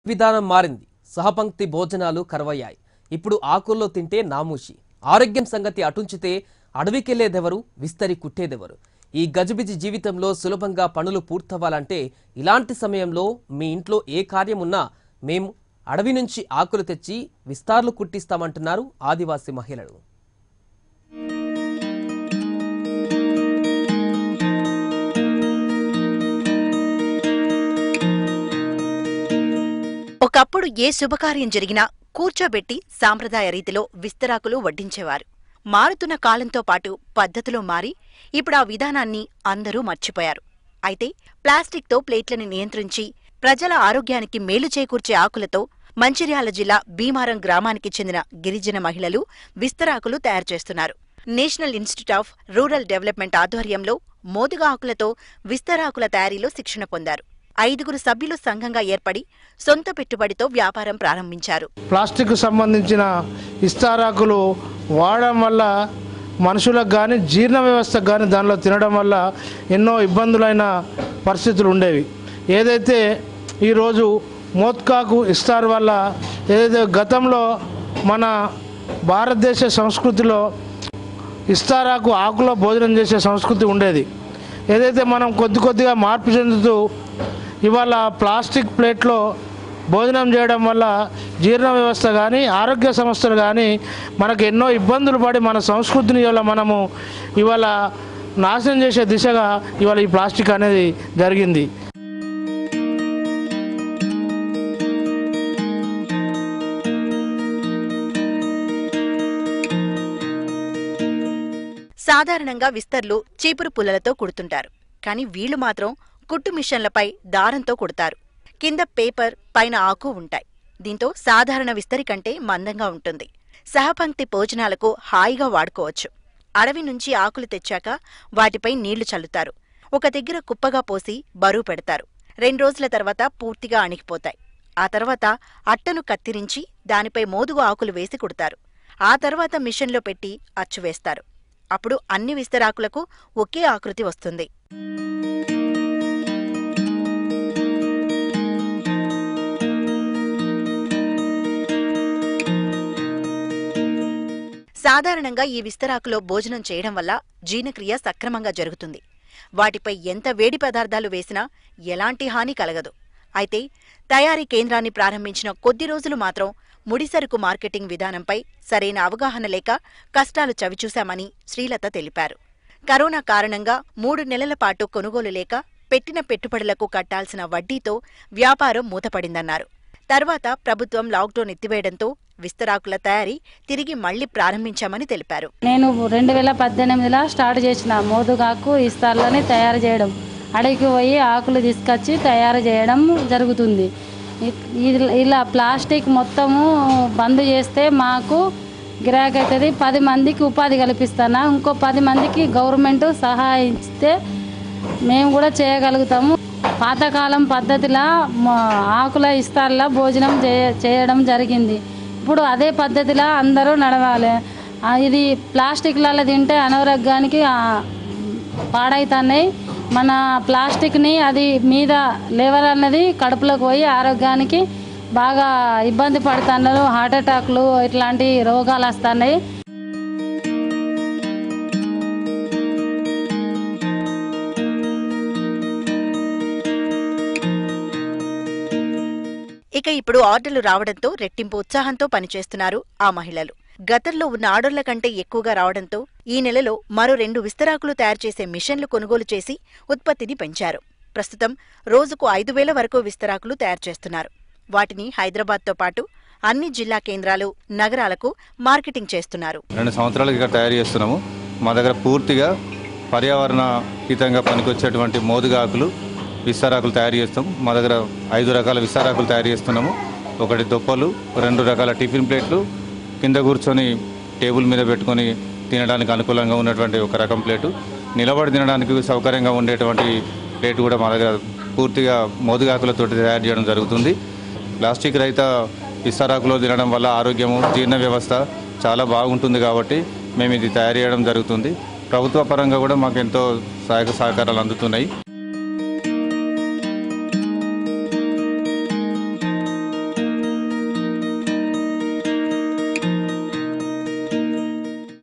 విధానం మారింది. సహపంక్తి భోజనాలు కరువయ్యాయి. ఇప్పుడు ఆకుల్లో తింటే నామూషి. ఆరోగ్యం సంగతి అటుంచితే అడవికెళ్లేదెవరు, విస్తరి కుట్టేదెవరు? ఈ గజిబిజి జీవితంలో సులభంగా పనులు పూర్తవ్వాలంటే ఇలాంటి సమయంలో మీ ఇంట్లో ఏ కార్యం ఉన్నా మేము అడవి నుంచి ఆకులు తెచ్చి విస్తార్లు కుట్టిస్తామంటున్నారు ఆదివాసీ మహిళలు. ఒకప్పుడు ఏ శుభకార్యం జరిగినా కూర్చోబెట్టి సాంప్రదాయ రీతిలో విస్తరాకులు వడ్డించేవారు. మారుతున్న కాలంతో పాటు పద్ధతులు మారి ఇప్పుడు ఆ విధానాన్ని అందరూ మర్చిపోయారు. అయితే ప్లాస్టిక్తో ప్లేట్లను నియంత్రించి ప్రజల ఆరోగ్యానికి మేలు చేకూర్చే ఆకులతో మంచిర్యాల జిల్లా భీమారం గ్రామానికి చెందిన గిరిజన మహిళలు విస్తరాకులు తయారు చేస్తున్నారు. National institute of rural development ఆధ్వర్యంలో మోదుగా ఆకులతో విస్తరాకుల తయారీలో శిక్షణ పొందారు. 5 సభ్యులు సంఘంగా ఏర్పడి సొంత పెట్టుబడితో వ్యాపారం ప్రారంభించారు. ప్లాస్టిక్ సంబంధించిన ఇస్తారాకులు వాడడం వల్ల మనుషులకు కానీ జీర్ణ వ్యవస్థకు కానీ దానిలో తినడం వల్ల ఎన్నో ఇబ్బందులైన పరిస్థితులు ఉండేవి. ఏదైతే ఈరోజు మోత్కాకు ఇస్తారు వల్ల ఏదైతే గతంలో మన భారతదేశ సంస్కృతిలో ఇస్తారాకు ఆకులో భోజనం చేసే సంస్కృతి ఉండేది. ఏదైతే మనం కొద్దిగా మార్పు చెందుతూ ఇవాళ ప్లాస్టిక్ ప్లేట్లో భోజనం చేయడం వల్ల జీర్ణ వ్యవస్థ కానీ ఆరోగ్య సమస్యలు కానీ మనకు ఎన్నో ఇబ్బందులు పడి మన సంస్కృతిని ఇవాళ మనము ఇవాళ నాశనం చేసే దిశగా ఇవాళ ఈ ప్లాస్టిక్ అనేది జరిగింది. సాధారణంగా విస్తర్లు చీపురు పుల్లలతో కుడుతుంటారు. కానీ వీళ్లు మాత్రం కుట్టు మిషన్లపై దారంతో కుడతారు. కింద పేపర్, పైన ఆకు ఉంటాయి. దీంతో సాధారణ విస్తరి కంటే మందంగా ఉంటుంది. సహపంక్తి భోజనాలకు హాయిగా వాడుకోవచ్చు. అడవి నుంచి ఆకులు తెచ్చాక వాటిపై నీళ్లు చల్లుతారు. ఒక దగ్గర కుప్పగా పోసి బరువు పెడతారు. 2 రోజుల తర్వాత పూర్తిగా అణిగిపోతాయి. ఆ తర్వాత అట్టను కత్తిరించి దానిపై మోదుగు ఆకులు వేసి కుడతారు. ఆ తర్వాత మిషన్లో పెట్టి అచ్చువేస్తారు. అప్పుడు అన్ని విస్తరాకులకు ఒకే ఆకృతి వస్తుంది. సాధారణంగా ఈ విస్తరాకులో భోజనం చేయడం వల్ల జీర్ణక్రియ సక్రమంగా జరుగుతుంది. వాటిపై ఎంత వేడి పదార్థాలు వేసినా ఎలాంటి హాని కలగదు. అయితే తయారీ కేంద్రాన్ని ప్రారంభించిన కొద్ది రోజులు మాత్రం ముడిసరుకు మార్కెటింగ్ విధానంపై సరైన అవగాహన లేక కష్టాలు చవిచూశామని శ్రీలత తెలిపారు. కరోనా కారణంగా 3 నెలల పాటు కొనుగోలు లేక పెట్టిన పెట్టుబడులకు కట్టాల్సిన వడ్డీతో వ్యాపారం మూతపడిందన్నారు. తర్వాత ప్రభుత్వం లాక్డౌన్ ఎత్తివేయడంతో విస్తరాకుల తయారీ తిరిగి మళ్లీ ప్రారంభించామని తెలిపారు. నేను 2018లో స్టార్ట్ చేసిన మోదుగాకు ఇస్తార్లని తయారు చేయడం. అడవికి పోయి ఆకులు తీసుకొచ్చి తయారు చేయడం జరుగుతుంది. ఇలా ప్లాస్టిక్ మొత్తము బంద్ చేస్తే మాకు గిరాకీ అవుతుంది. 10 మందికి ఉపాధి కల్పిస్తాను. ఇంకో 10 మందికి గవర్నమెంట్ సహాయిస్తే మేము కూడా చేయగలుగుతాము. పాతకాలం పద్ధతిలో ఆకుల ఇస్తార్ల భోజనం చేయడం జరిగింది. ఇప్పుడు అదే పద్ధతిలో అందరూ నడవాలి. ఇది ప్లాస్టిక్లలో తింటే అనారోగ్యానికి పాడైతున్నాయి. మన ప్లాస్టిక్ని అది మీద లేవర్ అన్నది కడుపులోకి పోయి ఆరోగ్యానికి బాగా ఇబ్బంది పడుతున్నారు. హార్ట్ అటాక్లు ఇట్లాంటి రోగాలు వస్తున్నాయి. ఇక ఇప్పుడు ఆర్డర్లు రావడంతో రెట్టింపు ఉత్సాహంతో పనిచేస్తున్నారు ఆ మహిళలు. గతంలో ఉన్న ఆర్డర్ల కంటే ఎక్కువగా రావడంతో ఈ నెలలో మరో 2 విస్తరాకులు తయారు చేసే మిషన్లు కొనుగోలు చేసి ఉత్పత్తిని పెంచారు. ప్రస్తుతం రోజుకు 5,000 వరకు విస్తరాకులు తయారు చేస్తున్నారు. వాటిని హైదరాబాద్తో పాటు అన్ని జిల్లా కేంద్రాలు, నగరాలకు మార్కెటింగ్ చేస్తున్నారు. 2 సంవత్సరాలుగా తయారు చేస్తున్నాము. మా దగ్గర పూర్తిగా పర్యావరణ హితంగా పనికొచ్చేటువంటి మోదుగా ఆకులు విస్తరాకులు తయారు చేస్తాం. మా దగ్గర 5 రకాల విస్తరాకులు తయారు చేస్తున్నాము. 1 దొప్పలు, 2 రకాల టిఫిన్ ప్లేట్లు, కింద కూర్చొని టేబుల్ మీద పెట్టుకొని తినడానికి అనుకూలంగా ఉన్నటువంటి 1 రకం ప్లేటు, నిలబడి తినడానికి సౌకర్యంగా ఉండేటువంటి ప్లేటు కూడా మా దగ్గర పూర్తిగా మోదుగాకులతో తయారు చేయడం జరుగుతుంది. ప్లాస్టిక్ రహిత విస్తరాకులో తినడం వల్ల ఆరోగ్యము, జీర్ణ వ్యవస్థ చాలా బాగుంటుంది కాబట్టి మేము ఇది తయారు చేయడం జరుగుతుంది. ప్రభుత్వ పరంగా కూడా మాకు ఎంతో సహాయక సహకారాలు అందుతున్నాయి.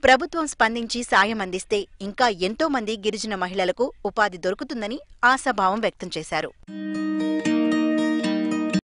ప్రభుత్వం స్పందించి సాయం అందిస్తే ఇంకా ఎంతో మంది గిరిజన మహిళలకు ఉపాధి దొరుకుతుందని ఆశాభావం వ్యక్తం చేశారు.